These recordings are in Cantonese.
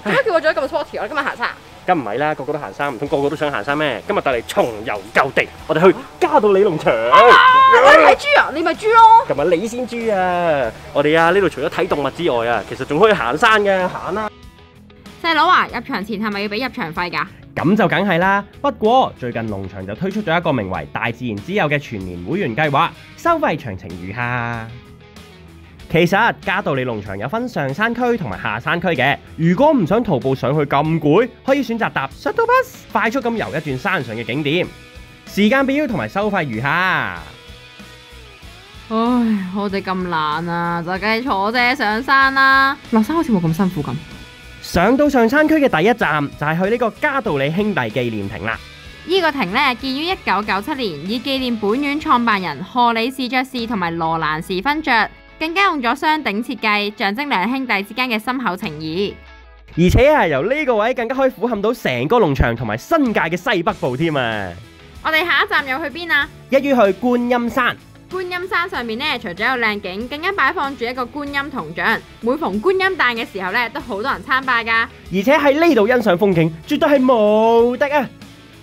點解叫我做咁 sporty？我今日行山。 梗唔係啦，個個都行山，唔通個個都想行山咩？今日帶你重遊舊地，我哋去嘉道理農場。 我睇豬啊，你咪豬咯。 琴日你先豬啊！我哋啊呢度除咗睇動物之外啊，其實仲可以行山嘅，行啦。 細佬啊，入場前係咪要俾入場費㗎？ 咁就梗係啦。不過最近農場就推出咗一個名為大自然之友嘅全年會員計劃，收費詳情如下。其實嘉道理農場有分上山區同埋下山區嘅，如果唔想徒步上去咁攰，可以選擇搭 shuttle bus 快速咁遊一轉山上嘅景點。時間表同埋收費如下。 唉，我哋咁懶啊，就梗係坐車上山啦。落山好似冇咁辛苦咁。 上到上山區嘅第一站就係去呢個嘉道理兄弟紀念亭啦。 呢個亭呢，建於1997年，以紀念本院創辦人賀李氏爵士同埋羅蘭士勳爵。更加用咗雙頂設計，象徵兩兄弟之間嘅深厚情誼。 而且啊，由呢個位更加可以俯瞰到成個農場同埋新界嘅西北部添啊！ 我哋下一站又去邊啊？ 一於去觀音山。 觀音山上面呢，除咗有靚景，更加擺放住一個觀音銅像。每逢觀音誕嘅時候呢，都好多人參拜噶。 而且喺呢度欣賞風景，絕對係無敵啊！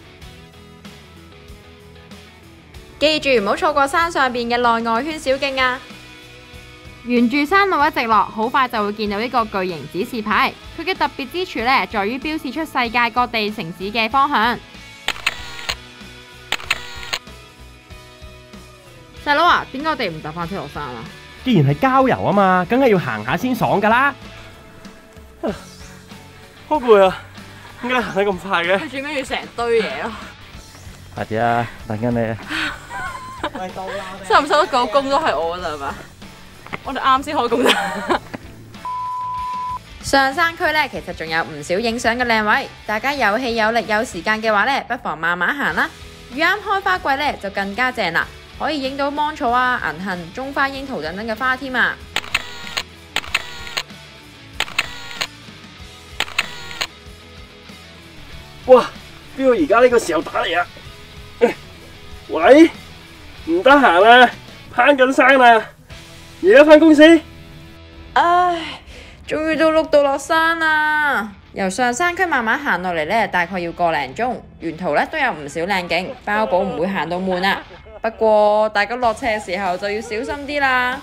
記住唔好錯過山上邊嘅內外圈小徑啊！ 沿住山路一直落，好快就會見到呢個巨型指示牌。佢嘅特別之處呢，在於標示出世界各地城市嘅方向。細佬啊，點解我哋唔搭翻車落山啊？ 既然係郊遊啊嘛，梗係要行下先爽噶啦。好攰啊！點解行得咁快嘅？ 佢做咩要成堆嘢咯？ 或者啊，等緊你。 收唔收得個工都係我㗎啦，係嘛？我哋啱先開工咋。上山區呢，其實仲有唔少影相嘅靚位，大家有氣有力有時間嘅話呢，不妨慢慢行啦。遇啱開花季呢，就更加正啦，可以影到芒草啊、銀杏、中花櫻桃等等嘅花添啊！ 哇！邊個而家呢個時候打嚟啊？喂，唔得閒啊，攀緊山啊！而家返公司？ 唉，終於都碌到落山啦！由上山區慢慢行落嚟呢，大概要個零鐘，沿途呢都有唔少靚景，包保唔會行到悶啊！不過大家落車嘅時候就要小心啲啦。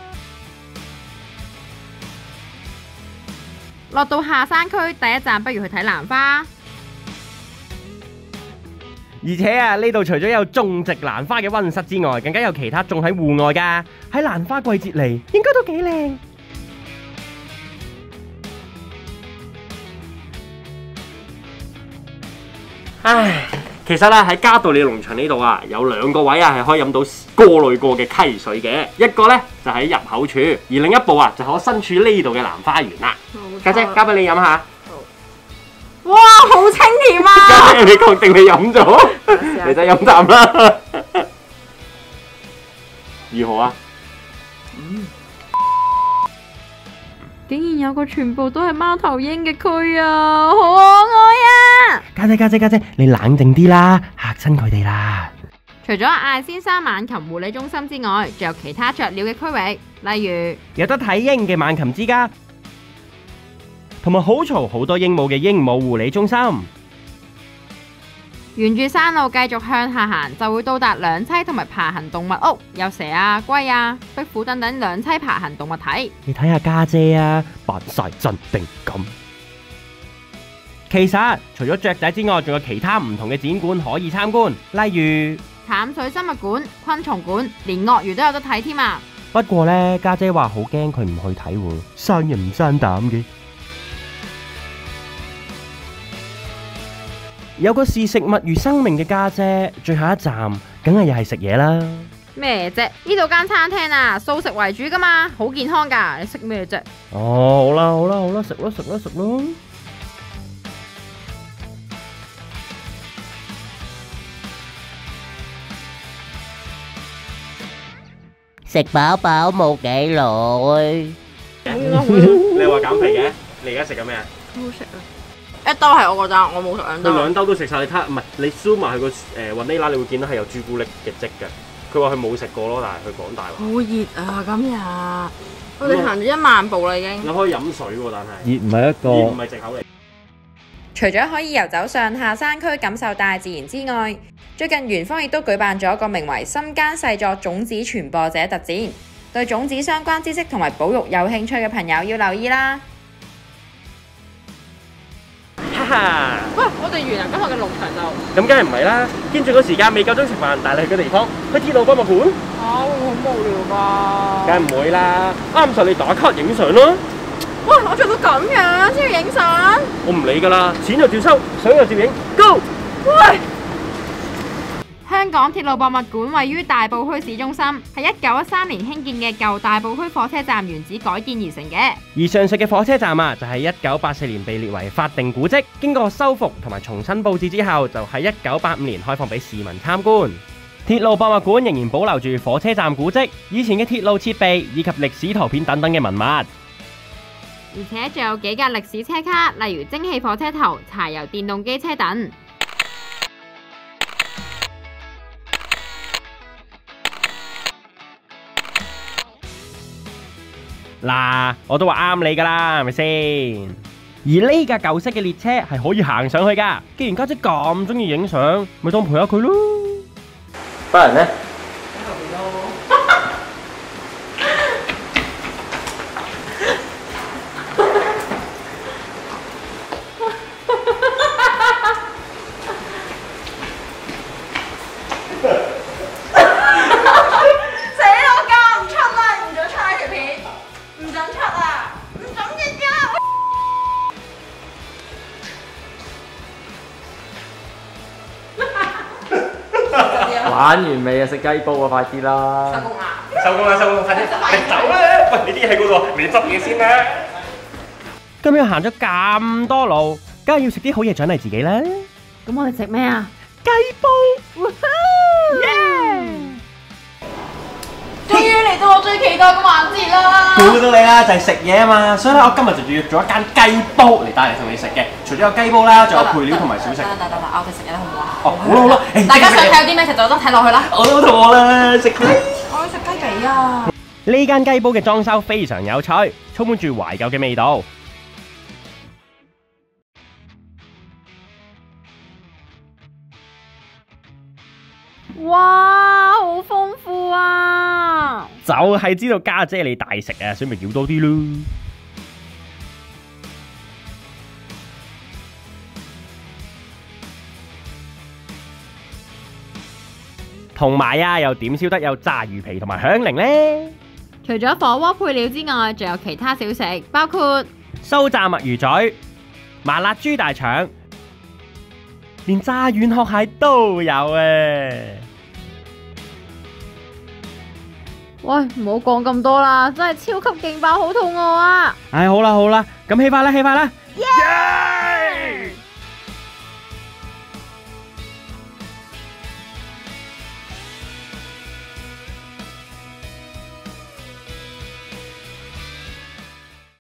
落到下山區，第一站不如去睇蘭花。 而且啊，呢度除咗有種植蘭花嘅溫室之外，更加有其他種喺戶外噶。喺蘭花季節嚟，應該都幾靚。唉，其實咧喺嘉道理農場呢度啊，有兩個位啊係可以飲到過濾過嘅溪水嘅，一個咧就喺入口處，而另一部啊就喺我身處呢度嘅蘭花園啦。家姐，交俾你飲下。 哇，好清甜啊！ 你確定你飲咗？你就飲啖啦。如何啊？ 竟然有個全部都係貓頭鷹嘅區啊，好可愛啊！ 家姐，你冷靜啲啦，嚇親佢哋啦。 除咗艾先生猛禽護理中心之外，仲有其他雀鳥嘅區域，例如有得睇鷹嘅猛禽之家，同埋好嘈好多鸚鵡嘅鸚鵡護理中心。 沿住山路繼續向下行，就會到達兩棲同埋爬行動物屋，有蛇啊、龜啊、壁虎等等兩棲爬行動物體。 你睇下家姐啊，扮晒鎮定咁。其實除咗雀仔之外，仲有其他唔同嘅展館可以參觀，例如淡水生物館、昆蟲館，連鱷魚都有得睇添啊！ 不過呢，家姐話好驚佢唔去睇喎，生人唔生膽嘅。有個視食物如生命嘅家姐，最後一站梗係又係食嘢啦。 咩啫？呢度間餐廳啊，素食為主噶嘛，好健康噶，你識咩啫？ 哦，好啦，食啦。 食飽飽冇幾耐。 你話減肥嘅，你而家食緊咩啊？ 好食啊！一兜係我個咋，我冇食兩兜。 佢兩兜都食晒，你睇，唔係你 zoom 埋佢個雲呢拿，你會見到係有朱古力嘅跡嘅。佢話佢冇食過咯，但係佢講大話。 好熱啊！今日我哋行咗1萬步啦已經。 你可以飲水喎，但係熱唔係一個熱唔係藉口嚟。 除咗可以遊走上下山區感受大自然之外，最近園方亦都舉辦咗一個名為深耕細作種子傳播者特展，對種子相關知識同埋保育有興趣嘅朋友要留意啦。 哈哈！ 喂，我哋完啦，今日嘅農場就咁梗係唔係啦，見住個時間未夠鐘食飯，帶你去嘅地方，去鐵路博物館， 會好無聊㗎。 梗係唔會啦，啱晒你打卡影相咯。 哇！我做到咁樣先要影相？ 我唔理㗎啦，錢就照收，相就照影，Go！ 喂！香港鐵路博物館位於大埔墟市中心，係1913年興建嘅舊大埔墟火車站原址改建而成嘅。 而上述嘅火車站啊，就喺1984年被列為法定古蹟，經過修復同埋重新佈置之後，就喺1985年開放俾市民參觀。鐵路博物館仍然保留住火車站古蹟、以前嘅鐵路設備以及歷史圖片等等嘅文物。 而且仲有幾架歷史車卡，例如蒸汽火車頭、柴油電動機車等。 嗱，我都話啱你㗎啦，係咪先？而呢架舊式嘅列車係可以行上去㗎。既然家姐咁中意影相，咪當陪下佢咯。 班人呢？玩完未啊？食雞煲啊！快啲啦！ 收工啦！快啲，你走啦！喂，你啲嘢喺嗰度，你執嘢先啦。今日行咗咁多路，梗係要食啲好嘢獎勵自己啦。 咁我哋食咩啊？ 雞煲！ 終於嚟到我最期待嘅環節啦！ 估到你啦，就係食嘢啊嘛，所以咧我今日就約咗一間雞煲嚟帶嚟同你食嘅。除咗有雞煲啦，仲有配料同埋小食。 得，我哋食嘢啦，好唔好啊？ 哦，好啦， 大家想睇有啲咩食就得睇落去啦。 我都肚餓啦，食雞。 我要食雞髀啊！ 呢間雞煲嘅裝修非常有趣，充滿住懷舊嘅味道。 哇，好豐富啊！ 就係知道家姐你大食啊，所以咪要多啲咯。同埋啊，又點燒得有炸魚皮同埋響鈴呢？ 除咗火鍋配料之外，仲有其他小食，包括酥炸墨魚嘴、麻辣豬大腸，連炸軟殼蟹都有啊！ 喂，唔好講咁多啦，真係超級勁爆，好肚餓啊！ 唉，好啦，咁起飯啦！